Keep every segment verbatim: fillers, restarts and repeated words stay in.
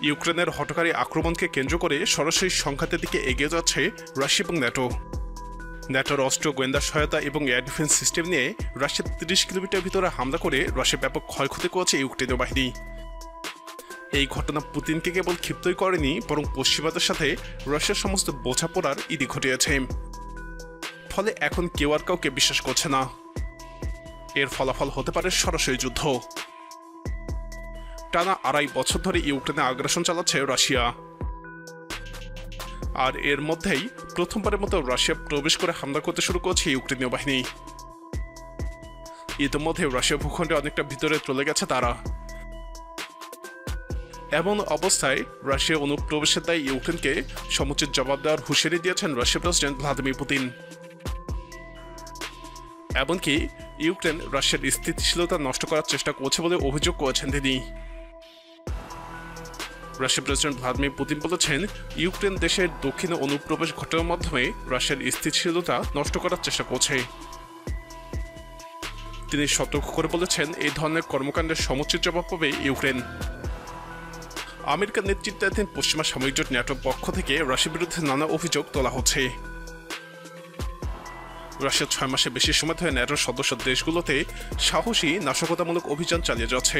ইউক্রেনের হঠকারী আক্রমণকে কেন্দ্র করে সরাসরি সংঘাতের দিকে এগিয়ে যাচ্ছে রাশিয়া এবং ন্যাটো। ন্যাটোর অস্ত্র, গোয়েন্দা সহায়তা এবং এয়ার ডিফেন্স সিস্টেম নিয়ে রাশিয়ার তিরিশ কিলোমিটার ভিতরে হামলা করে রাশিয়া ব্যাপক ক্ষয়ক্ষতি করেছে ইউক্রেনীয় বাহিনী। এই ঘটনা পুতিনকে কেবল ক্ষিপ্তই করেনি, বরং পশ্চিমাদের সাথে রাশিয়ার সমস্ত বোঝাপড়ার ইতি ঘটিয়েছে। ফলে এখন কেউ আর কাউকে বিশ্বাস করছে না। এর ফলাফল হতে পারে সরাসরি যুদ্ধ। টানা আড়াই বছর ধরে ইউক্রেনে আগ্রাসন চালাচ্ছে রাশিয়া, আর এর মধ্যেই প্রথমবারের মতো রাশিয়া প্রবেশ করে হামলা করতে শুরু করেছে ইউক্রেনীয় বাহিনী। ইতিমধ্যে রাশিয়া ভূখণ্ডে অনেকটা ভিতরে চলে গেছে তারা। এমন অবস্থায় রাশিয়া অনুপ্রবেশের দায় ইউক্রেনকে সমুচিত জবাব দেওয়ার হুঁশিয়ারি দিয়েছেন রাশিয়ার প্রেসিডেন্ট ভ্লাদিমির পুতিন। এমনকি ইউক্রেন রাশিয়ার স্থিতিশীলতা নষ্ট করার চেষ্টা করছে বলে অভিযোগ করেছেন তিনি। রাশিয়ার প্রেসিডেন্ট ভ্লাদিমির পুতিন বলেছেন, ইউক্রেন দেশের দক্ষিণে অনুপ্রবেশ ঘটানোর মাধ্যমে রাশিয়ার স্থিতিশীলতা নষ্ট করার চেষ্টা করছে। তিনি সতর্ক করে বলেছেন, এই ধরনের কর্মকাণ্ডের সমুচিত জবাব পাবে ইউক্রেন। আমেরিকার নেতৃত্বাধীন পশ্চিমা সামরিক জোট ন্যাটোর পক্ষ থেকে রাশিয়ার বিরুদ্ধে নানা অভিযোগ তোলা হচ্ছে। রাশিয়া ছয় মাসে বেশি সময় ধরে ন্যাটোর সদস্য দেশগুলোতে সাহসী নাশকতামূলক অভিযান চালিয়ে যাচ্ছে।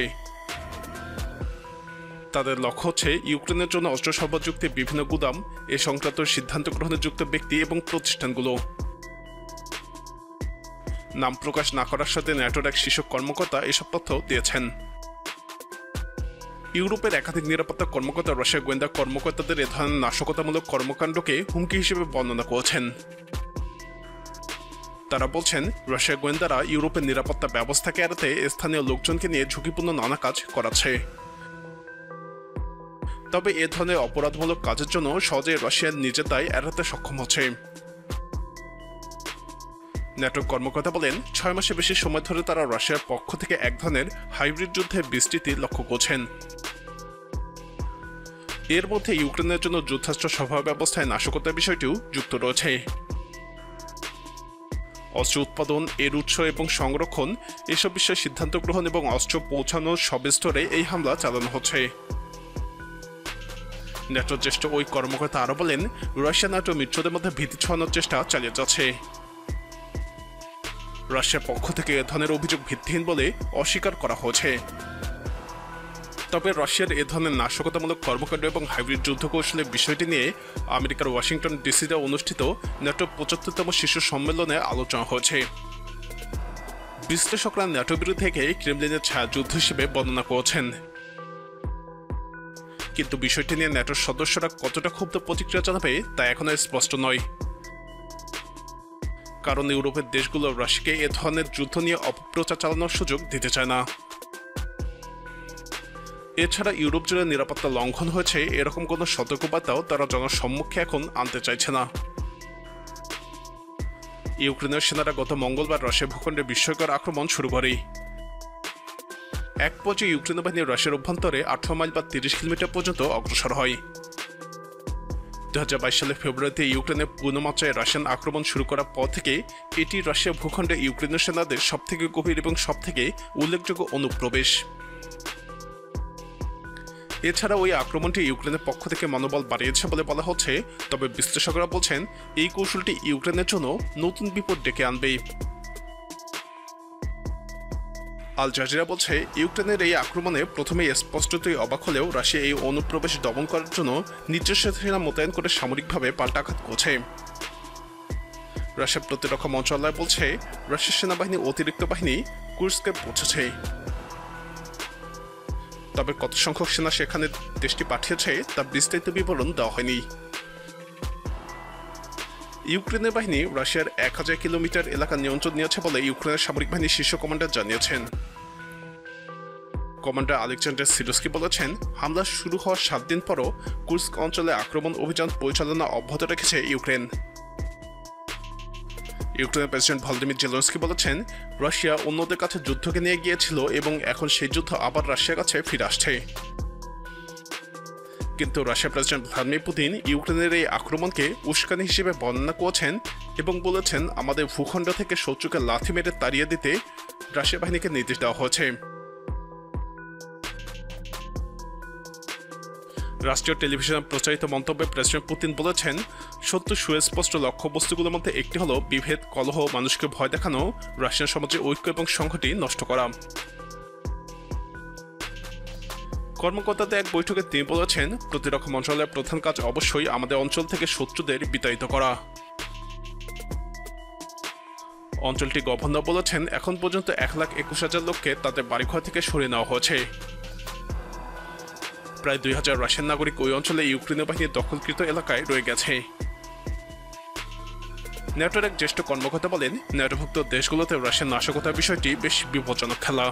তাদের লক্ষ্য হচ্ছে ইউক্রেনের জন্য অস্ত্র সরবরাহ যুক্ত বিভিন্ন গুদাম, এ সংক্রান্ত সিদ্ধান্ত গ্রহণে যুক্ত ব্যক্তি এবং প্রতিষ্ঠানগুলো। নাম প্রকাশ না করার সাথে ন্যাটোর এক শীর্ষ কর্মকর্তা এসব তথ্য দিয়েছেন। ইউরোপের একাধিক নিরাপত্তা কর্মকর্তা রাশিয়ার গোয়েন্দা কর্মকর্তাদের এ ধরনের নাশকতামূলক কর্মকাণ্ডকে হুমকি হিসেবে বর্ণনা করেছেন। তারা বলছেন, রাশিয়ার গোয়েন্দারা ইউরোপের নিরাপত্তা ব্যবস্থাকে এড়াতে স্থানীয় লোকজনকে নিয়ে ঝুঁকিপূর্ণ নানা কাজ করাচ্ছে। তবে এ ধরনের অপরাধমূলক কাজের জন্য সহজে রাশিয়ার নিজের দায় এড়াতে সক্ষম হচ্ছে। ন্যাটোর কর্মকর্তা বলেন, ছয় মাসে বেশি সময় ধরে তারা রাশিয়ার পক্ষ থেকে এক ধরনের হাইব্রিড যুদ্ধের বিস্তৃতি লক্ষ্য করছেন। এর মধ্যে ইউক্রেনের জন্য যুদ্ধাস্ত্র সরবরাহ ব্যবস্থায় নাশকতার বিষয়টিও যুক্ত রয়েছে। অস্ত্র উৎপাদন, এর উৎস এবং সংরক্ষণ, এসব বিষয়ে সিদ্ধান্ত গ্রহণ এবং অস্ত্র পৌঁছানোর সব স্তরে এই হামলা চালানো হচ্ছে। ন্যাটোর জ্যেষ্ঠ ওই কর্মকর্তা আরও বলেন, রাশিয়া ন্যাটো মিত্রদের মধ্যে ভীতি ছড়ানোর চেষ্টা চালিয়ে যাচ্ছে। রাশিয়ার পক্ষ থেকে এ ধরনের অভিযোগ ভিত্তিহীন বলে অস্বীকার করা হয়েছে। তবে রাশিয়ার এ ধরনের নাশকতামূলক কর্মকাণ্ড এবং হাইব্রিড যুদ্ধ কৌশলের বিষয়টি নিয়ে আমেরিকার ওয়াশিংটন ডিসিতে অনুষ্ঠিত ন্যাটোর পঁচাত্তরতম শীর্ষ সম্মেলনে আলোচনা হয়েছে। বিশ্লেষকরা ন্যাটো বিরোধী থেকে ক্রেমলিনের ছায়াযুদ্ধ হিসেবে বর্ণনা করেছেন। কিন্তু বিষয়টি নিয়ে ন্যাটোর সদস্যরা কতটা ক্ষুব্ধ প্রতিক্রিয়া জানাবে তা এখনো স্পষ্ট নয়। কারণ ইউরোপের দেশগুলো রাশিয়াকে এ ধরনের যুদ্ধ নিয়ে অপপ্রচার চালানোর সুযোগ দিতে চায় না। এছাড়া ইউরোপ জুড়ে নিরাপত্তা লঙ্ঘন হয়েছে এরকম কোনো সতর্কবার্তাও তারা জনসম্মুখে এখন আনতে চাইছে না। ইউক্রেনের সেনারা গত মঙ্গলবার রাশিয়া ভূখণ্ডে বিস্ময়কর আক্রমণ শুরু করে। এক পর্যায়ে ইউক্রেন বাহিনী রাশিয়ার অভ্যন্তরে আঠারো মাইল বা তিরিশ কিলোমিটার পর্যন্ত অগ্রসর হয়। দু হাজার বাইশ সালের ফেব্রুয়ারিতে ইউক্রেনের পূর্ণমাত্রায় রাশিয়ান আক্রমণ শুরু করার পর থেকে এটি রাশিয়া ভূখণ্ডে ইউক্রেনের সেনাদের সবথেকে গভীর এবং সবথেকে উল্লেখযোগ্য অনুপ্রবেশ। এছাড়া ওই আক্রমণটি ইউক্রেনের পক্ষ থেকে মনোবল বাড়িয়েছে বলে বলা হচ্ছে। তবে বিশ্লেষকরা বলছেন, এই কৌশলটি ইউক্রেনের জন্য নতুন বিপদ ডেকে আনবে। আল জাজিরা বলছে, ইউক্রেনের এই আক্রমণে প্রথমে স্পষ্টতই অবাক হলেও রাশিয়া এই অনুপ্রবেশ দমন করার জন্য নিজস্ব সেনা মোতায়েন করে সামরিকভাবে পাল্টাঘাত করছে। রাশিয়ার প্রতিরক্ষা মন্ত্রণালয় বলছে, রাশিয়ার সেনাবাহিনী অতিরিক্ত বাহিনী কুর্স্কে পৌঁছেছে। তবে কত সংখ্যক সেনা সেখানে দেশটি পাঠিয়েছে তা বিস্তারিত বিবরণ দেওয়া হয়নি। ইউক্রেনের বাহিনী রাশিয়ার এক হাজার কিলোমিটার এলাকা নিয়ন্ত্রণ নিয়েছে বলে ইউক্রেনের সামরিক বাহিনীর শীর্ষ কমান্ডার জানিয়েছেন। কমান্ডার আলেকজান্ডার সিরস্কি বলেছেন, হামলা শুরু হওয়ার সাত দিন পরও কুর্স্ক অঞ্চলে আক্রমণ অভিযান পরিচালনা অব্যাহত রেখেছে ইউক্রেন। ইউক্রেনের প্রেসিডেন্ট ভলোদিমির জেলেনস্কি বলেছেন, রাশিয়া অন্যদের কাছে যুদ্ধকে নিয়ে গিয়েছিল এবং এখন সেই যুদ্ধ আবার রাশিয়ার কাছে ফিরে আসছে। কিন্তু রাশিয়ার প্রেসিডেন্ট ভ্লাদিমির পুতিন ইউক্রেনের এই আক্রমণকে উস্কানি হিসেবে বর্ণনা করেছেন এবং বলেছেন, আমাদের ভূখণ্ড থেকে শত্রুকে লাথি মেরে তাড়িয়ে দিতে রাশিয়া বাহিনীকে নির্দেশ দেওয়া হয়েছে। রাষ্ট্রীয় টেলিভিশনে প্রচারিত মন্তব্যে প্রেসিডেন্ট পুতিন বলেছেন, সত্য সুস্পষ্ট লক্ষ্যবস্তুগুলোর মধ্যে একটি হলো বিভেদ, কলহ, মানুষকে ভয় দেখানো, রাশিয়ান সমাজের ঐক্য এবং সংহতি নষ্ট করা। কর্মকর্তাদের এক বৈঠকে তিনি বলেছেন, প্রতিরক্ষা মন্ত্রণালয়ের প্রধান কাজ অবশ্যই আমাদের অঞ্চল থেকে শত্রুদের বিতাড়িত করা। অঞ্চলটি গভর্নর বলেছেন, এখন পর্যন্ত এক লাখ একুশ হাজার লোককে তাদের বাড়িঘর থেকে সরিয়ে নেওয়া হয়েছে। প্রায় দুই হাজার রাশিয়ান নাগরিক ওই অঞ্চলে ইউক্রেনীয় বাহিনীর দখলকৃত এলাকায় রয়ে গেছে। ন্যাটোর এক জ্যেষ্ঠ কর্মকর্তা বলেন, ন্যাটোভুক্ত দেশগুলোতে রাশিয়ার নাশকতার বিষয়টি বেশ বিপজ্জনক খেলা।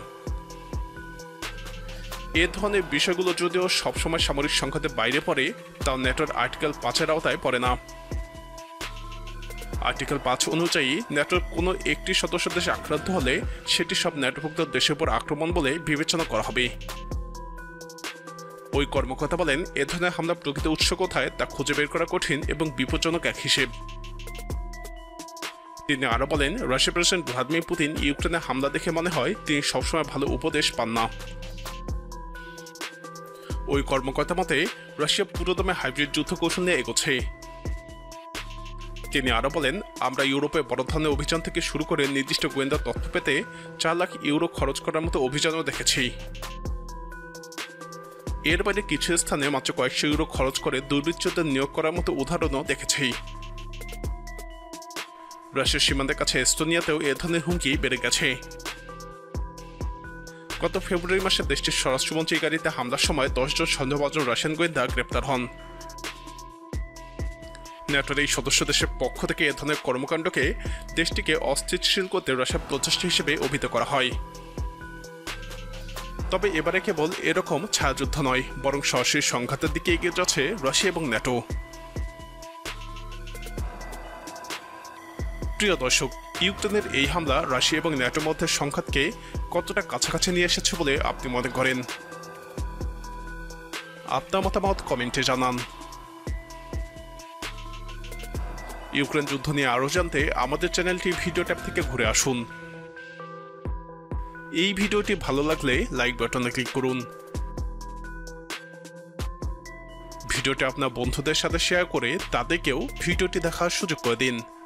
এ ধরনের বিষয়গুলো যদিও সবসময় সামরিক সংঘাতের বাইরে পড়ে, তাও ন্যাটোর আর্টিকেল পাঁচের আওতায় পড়ে না। আর্টিকেল পাঁচ অনুযায়ী ন্যাটোর কোনো একটি সদস্য দেশ আক্রান্ত হলে সেটি সব ন্যাটোভুক্ত দেশের উপর আক্রমণ বলে বিবেচনা করা হবে। ওই কর্মকর্তা বলেন, এ ধরনের হামলা প্রকৃত উৎস কোথায় তা খুঁজে বের করা কঠিন এবং বিপজ্জনক এক হিসেব। তিনি আরও বলেন, রাশিয়ার প্রেসিডেন্ট ভ্লাদিমির পুতিন ইউক্রেনে হামলা দেখে মনে হয় তিনি সবসময় ভালো উপদেশ পান না। ওই কর্মকর্তা মতে রাশিয়া পুরোদমে হাইব্রিড যুদ্ধ কৌশল নিয়ে এগোচ্ছে। তিনি আরও বলেন, আমরা ইউরোপে বড় ধরনের অভিযান থেকে শুরু করে নির্দিষ্ট গোয়েন্দা তথ্য পেতে চার লাখ ইউরো খরচ করার মতো অভিযানও দেখেছি। এর বাইরে কিছু স্থানে মাত্র কয়েকশো ইউরো খরচ করে দুর্বৃত্তদের নিয়োগ করার মতো উদাহরণও দেখেছি। রাশিয়ার সীমান্তের কাছে এস্তোনিয়াতেও এ ধরনের হুমকি বেড়ে গেছে। গত ফেব্রুয়ারি মাসে দেশটির স্বরাষ্ট্রমন্ত্রীর গাড়িতে হামলার সময় দশ জন সন্দেহভাজন রাশিয়ান গোয়েন্দা গ্রেপ্তার হন। ন্যাটোর এই সদস্য দেশের পক্ষ থেকে এ ধরনের কর্মকাণ্ডকে দেশটিকে অস্থিতিশীল করতে রাশিয়ার প্রচেষ্টা হিসেবে অভিহিত করা হয়। তবে এবারে কেবল এরকম ছায়াযুদ্ধ নয়, বরং সরাসরি সংঘাতের দিকে এগিয়ে যাচ্ছে রাশিয়া এবং ন্যাটো। প্রিয় দর্শক, ইউক্রেনের এই হামলা রাশিয়া এবং ন্যাটোর মধ্যে সংঘাতকে কতটা কাছাকাছি নিয়ে এসেছে বলে আপনি মনে করেন? আপনার মতামত কমেন্টে জানান। ইউক্রেন যুদ্ধ নিয়ে আরও জানতে আমাদের চ্যানেলটি ভিডিও ট্যাব থেকে ঘুরে আসুন। এই ভিডিওটি ভালো লাগলে লাইক বাটনে ক্লিক করুন। ভিডিওটি আপনার বন্ধুদের সাথে শেয়ার করে তাদেরকেও ভিডিওটি দেখার সুযোগ করে দিন।